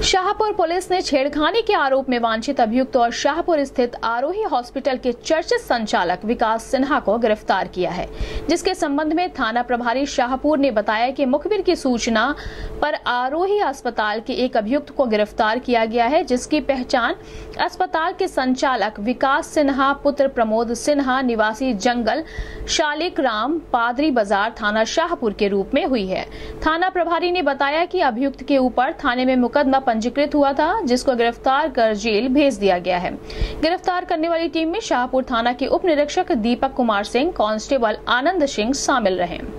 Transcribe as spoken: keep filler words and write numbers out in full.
Shahpur police ने छेड़खानी के आरोप में वांछित अभियुक्त और शाहपुर स्थित आरोही हॉस्पिटल के चर्चित संचालक विकास सिन्हा को गिरफ्तार किया है, जिसके संबंध में थाना प्रभारी शाहपुर ने बताया कि मुखबिर की सूचना पर आरोही अस्पताल के एक अभियुक्त को गिरफ्तार किया गया है, जिसकी पहचान अस्पताल के संचालक विकास सिन्हा पुत्र प्रमोद सिन्हा निवासी जंगल शालिक राम पादरी बाजार थाना शाहपुर के रूप में हुई है। थाना प्रभारी ने बताया कि अभियुक्त के ऊपर थाने में मुकदमा पंजीकृत हुआ था, जिसको गिरफ्तार कर जेल भेज दिया गया है। गिरफ्तार करने वाली टीम में शाहपुर थाना के उप निरीक्षक दीपक कुमार सिंह, कांस्टेबल आनंद सिंह शामिल रहे।